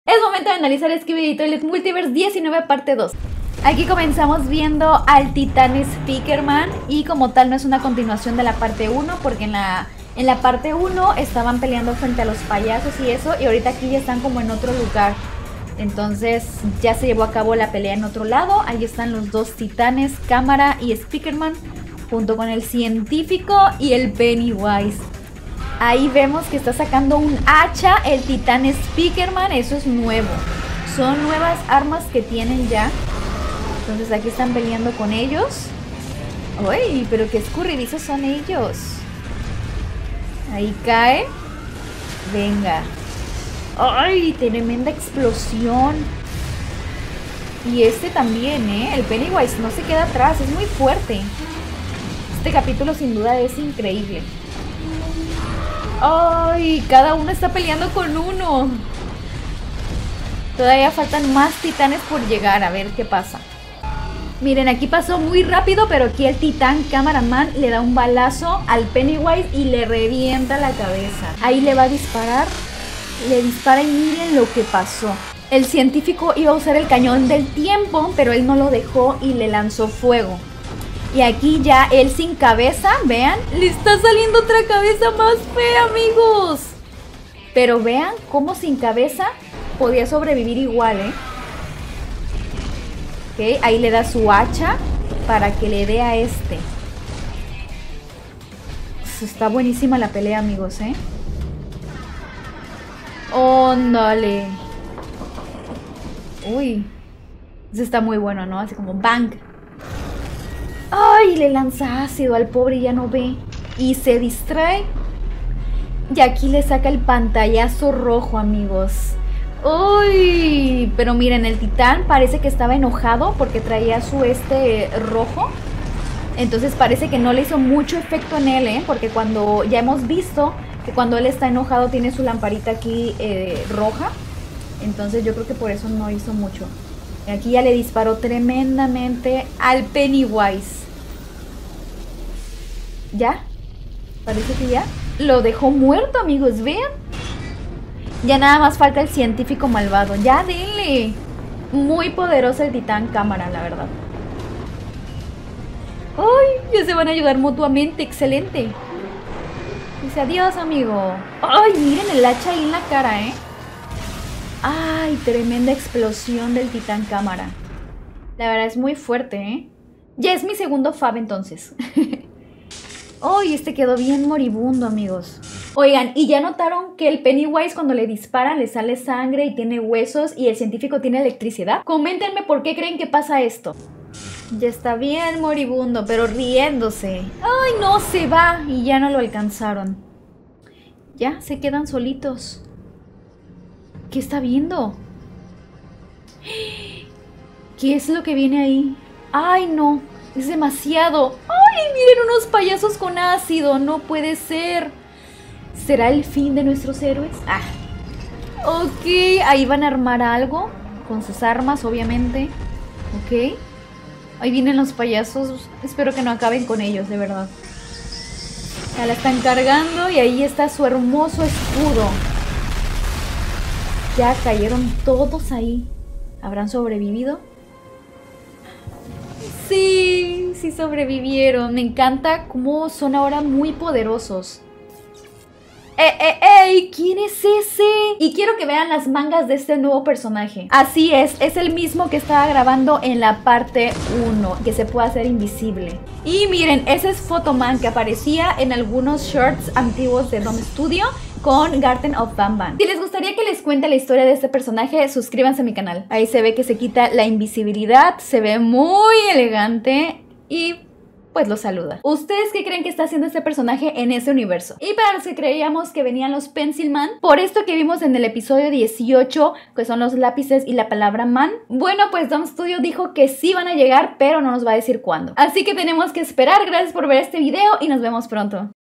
Es momento de analizar Skibidi Toilet Multiverse 19 parte 2. Aquí comenzamos viendo al Titán Speakerman y como tal no es una continuación de la parte 1 porque en la parte 1 estaban peleando frente a los payasos y eso, y ahorita aquí ya están como en otro lugar. Entonces ya se llevó a cabo la pelea en otro lado. Ahí están los dos titanes, Cámara y Speakerman, junto con el científico y el Pennywise. Ahí vemos que está sacando un hacha el titán Speakerman, eso es nuevo. Son nuevas armas que tienen ya. Entonces aquí están peleando con ellos. ¡Uy! Pero qué escurridizos son ellos. Ahí cae. Venga. ¡Ay! Tremenda explosión. Y este también, ¿eh? El Pennywise no se queda atrás, es muy fuerte. Este capítulo sin duda es increíble. ¡Ay! Cada uno está peleando con uno. Todavía faltan más titanes por llegar, a ver qué pasa. Miren, aquí pasó muy rápido, pero aquí el titán Cameraman le da un balazo al Pennywise y le revienta la cabeza. Ahí le va a disparar. Le dispara y miren lo que pasó. El científico iba a usar el cañón del tiempo, pero él no lo dejó y le lanzó fuego. Y aquí ya él sin cabeza, vean, le está saliendo otra cabeza más fea, amigos. Pero vean cómo sin cabeza podía sobrevivir igual, ¿eh? Ok, ahí le da su hacha para que le dé a este. Está buenísima la pelea, amigos, ¿eh? ¡Óndale! Uy, eso está muy bueno, ¿no? Así como bang. ¡Ay! Le lanza ácido al pobre y ya no ve. Y se distrae. Y aquí le saca el pantallazo rojo, amigos. ¡Uy! Pero miren, el titán parece que estaba enojado porque traía su rojo. Entonces parece que no le hizo mucho efecto en él, ¿eh? Porque cuando ya hemos visto que cuando él está enojado tiene su lamparita aquí roja. Entonces yo creo que por eso no hizo mucho. Aquí ya le disparó tremendamente al Pennywise. ¿Ya? Parece que ya. Lo dejó muerto, amigos, vean. Ya nada más falta el científico malvado. Ya, denle. Muy poderoso el titán Cámara, la verdad. ¡Ay! Ya se van a ayudar mutuamente, excelente. Dice adiós, amigo. ¡Ay! Miren el hacha ahí en la cara, ¿eh? ¡Ay! Tremenda explosión del titán Cámara. La verdad es muy fuerte, ¿eh? Ya es mi segundo fab entonces. ¡Ay! Este quedó bien moribundo, amigos. Oigan, ¿y ya notaron que el Pennywise cuando le disparan le sale sangre y tiene huesos y el científico tiene electricidad? Coméntenme por qué creen que pasa esto. Ya está bien moribundo, pero riéndose. ¡Ay, no! Se va y ya no lo alcanzaron. Ya, se quedan solitos. ¿Qué está viendo? ¿Qué es lo que viene ahí? ¡Ay, no! Es demasiado. ¡Ay, miren unos payasos con ácido! ¡No puede ser! ¿Será el fin de nuestros héroes? ¡Ah! Ok, ahí van a armar algo. Con sus armas, obviamente. Ok. Ahí vienen los payasos. Espero que no acaben con ellos, de verdad. Ya la están cargando y ahí está su hermoso escudo. Ya cayeron todos ahí. ¿Habrán sobrevivido? Sí, sí sobrevivieron. Me encanta cómo son ahora muy poderosos. ¡Ey! ¿Quién es ese? Y quiero que vean las mangas de este nuevo personaje. Así es el mismo que estaba grabando en la parte 1, que se puede hacer invisible. Y miren, ese es Photoman que aparecía en algunos shorts antiguos de Dome Studio con Garden of Banban. Si les gustaría que les cuente la historia de este personaje, suscríbanse a mi canal. Ahí se ve que se quita la invisibilidad, se ve muy elegante y pues lo saluda. ¿Ustedes qué creen que está haciendo este personaje en ese universo? Y para los que creíamos que venían los Pencilman, por esto que vimos en el episodio 18, que son los lápices y la palabra man, bueno, pues Dome Studio dijo que sí van a llegar, pero no nos va a decir cuándo. Así que tenemos que esperar. Gracias por ver este video y nos vemos pronto.